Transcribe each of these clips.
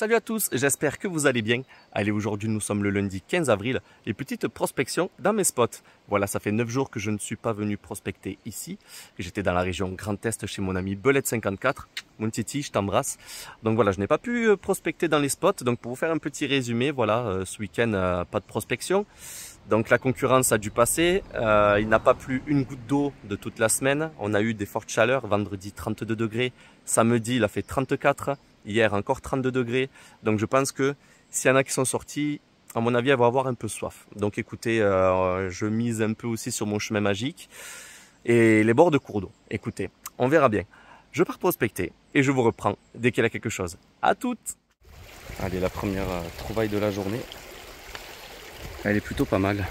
Salut à tous, j'espère que vous allez bien. Allez, aujourd'hui nous sommes le lundi 15 avril et petite prospection dans mes spots. Voilà, ça fait 9 jours que je ne suis pas venu prospecter ici. J'étais dans la région Grand Est chez mon ami Belette54. Mon titi, je t'embrasse. Donc voilà, je n'ai pas pu prospecter dans les spots. Donc pour vous faire un petit résumé, voilà, ce week-end, pas de prospection. Donc la concurrence a dû passer, il n'a pas plu une goutte d'eau de toute la semaine. On a eu des fortes chaleurs, vendredi 32 degrés, samedi il a fait 34, hier encore 32 degrés. Donc je pense que s'il y en a qui sont sortis, à mon avis, elles vont avoir un peu soif. Donc écoutez, je mise un peu aussi sur mon chemin magique et les bords de cours d'eau. Écoutez, on verra bien. Je pars prospecter et je vous reprends dès qu'il y a quelque chose. À toutes! Allez, la première trouvaille de la journée. Elle est plutôt pas mal.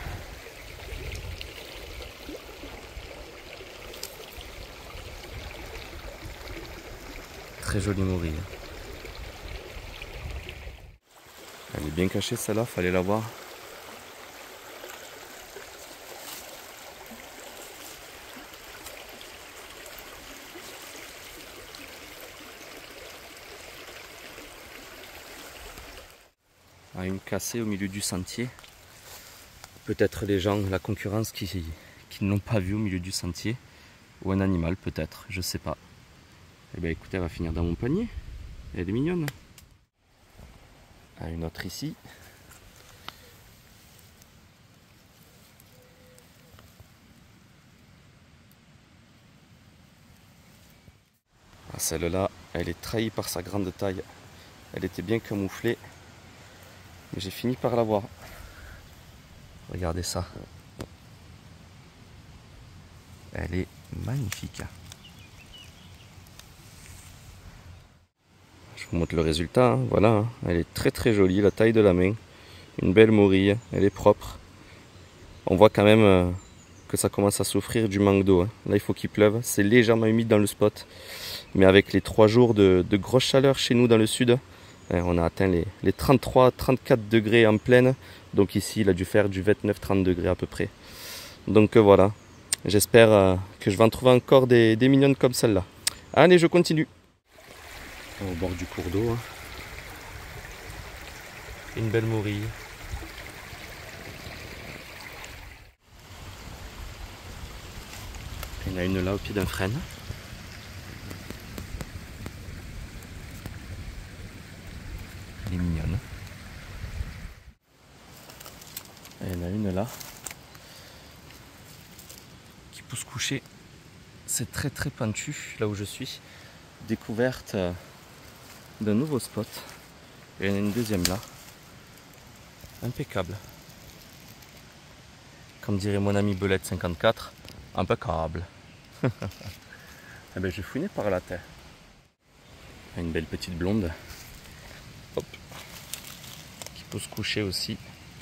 Très jolie morille. Elle est bien cachée celle-là, fallait la voir. Ah, une cassée au milieu du sentier. Peut-être les gens, la concurrence qui ne l'ont pas vu au milieu du sentier. Ou un animal peut-être, je sais pas. Eh bien écoutez, elle va finir dans mon panier. Elle est mignonne. Ah, une autre ici. Ah, celle-là, elle est trahie par sa grande taille. Elle était bien camouflée. Mais j'ai fini par la voir. Regardez ça. Elle est magnifique. Je vous montre le résultat. Hein. Voilà, hein. Elle est très très jolie, la taille de la main. Une belle morille, elle est propre. On voit quand même que ça commence à souffrir du manque d'eau. Hein. Là, il faut qu'il pleuve. C'est légèrement humide dans le spot. Mais avec les 3 jours de grosse chaleur chez nous dans le sud, on a atteint les 33-34 degrés en pleine. Donc ici, il a dû faire du 29-30 degrés à peu près. Donc voilà. J'espère que je vais en trouver encore des mignonnes comme celle-là. Allez, je continue. Au bord du cours d'eau. Hein. Une belle morille. Il y en a une là au pied d'un frêne. Elle est mignonne. Et il y en a une là qui pousse coucher. C'est très très pentu là où je suis. Découverte d'un nouveau spot. Et il y en a une deuxième là. Impeccable. Comme dirait mon ami Belette54, impeccable. Eh ben, je fouinais par la terre. Une belle petite blonde. Hop. Qui peut se coucher aussi.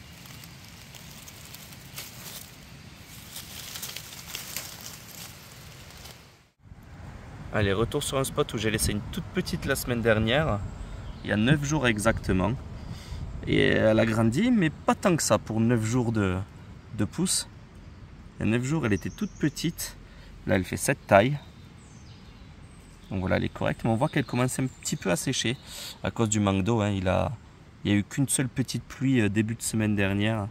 Allez, retour sur un spot où j'ai laissé une toute petite la semaine dernière. Il y a 9 jours exactement. Et elle a grandi, mais pas tant que ça pour 9 jours de pousse. Il y a 9 jours, elle était toute petite. Là, elle fait cette taille. Donc voilà, elle est correcte. Mais on voit qu'elle commence un petit peu à sécher à cause du manque d'eau. Hein. Il n'y a eu qu'une seule petite pluie début de semaine dernière.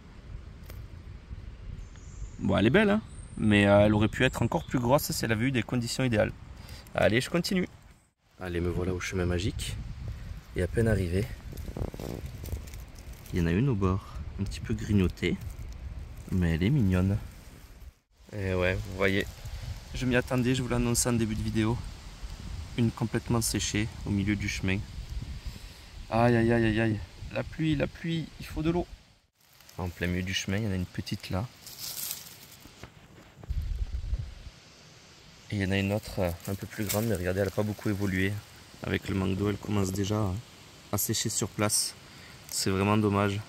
Bon, elle est belle, hein, mais elle aurait pu être encore plus grosse si elle avait eu des conditions idéales. Allez, je continue. Allez, me voilà au chemin magique. Et à peine arrivé, il y en a une au bord, un petit peu grignotée. Mais elle est mignonne. Et ouais, vous voyez, je m'y attendais, je vous l'annonçais en début de vidéo. Une complètement séchée au milieu du chemin. Aïe aïe aïe aïe aïe. La pluie, il faut de l'eau. En plein milieu du chemin, il y en a une petite là. Et il y en a une autre un peu plus grande, mais regardez, elle n'a pas beaucoup évolué. Avec le manque d'eau, elle commence déjà à sécher sur place. C'est vraiment dommage.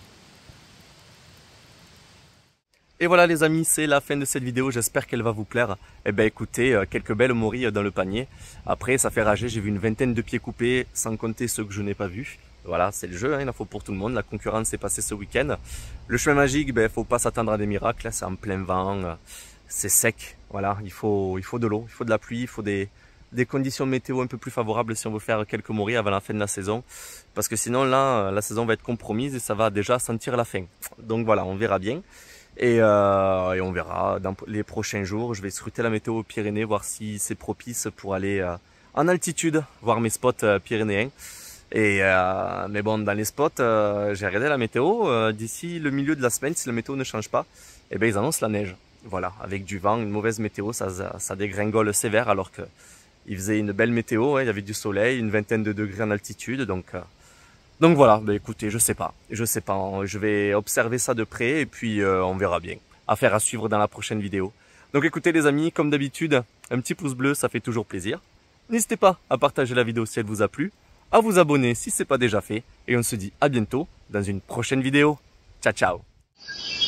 Et voilà les amis, c'est la fin de cette vidéo, j'espère qu'elle va vous plaire. Eh bien écoutez, quelques belles morilles dans le panier. Après ça fait rager, j'ai vu une vingtaine de pieds coupés, sans compter ceux que je n'ai pas vus. Voilà, c'est le jeu, hein, il en faut pour tout le monde, la concurrence s'est passée ce week-end. Le chemin magique, il ne faut pas s'attendre à des miracles, c'est en plein vent, c'est sec. Voilà, il faut de l'eau, il faut de la pluie, il faut des des conditions météo un peu plus favorables si on veut faire quelques moris avant la fin de la saison. Parce que sinon là, la saison va être compromise et ça va déjà sentir la fin. Donc voilà, on verra bien. Et on verra dans les prochains jours. Je vais scruter la météo aux Pyrénées, voir si c'est propice pour aller en altitude, voir mes spots pyrénéens. Et mais bon, dans les spots, j'ai regardé la météo. D'ici le milieu de la semaine, si la météo ne change pas, eh ben ils annoncent la neige. Voilà, avec du vent, une mauvaise météo, ça dégringole sévère alors que il faisait une belle météo, hein, il y avait du soleil, une vingtaine de degrés en altitude, donc voilà. Ben écoutez, je sais pas, je vais observer ça de près et puis on verra bien. Affaire à suivre dans la prochaine vidéo. Donc écoutez les amis, comme d'habitude, un petit pouce bleu, ça fait toujours plaisir. N'hésitez pas à partager la vidéo si elle vous a plu, à vous abonner si ce n'est pas déjà fait, et on se dit à bientôt dans une prochaine vidéo. Ciao ciao.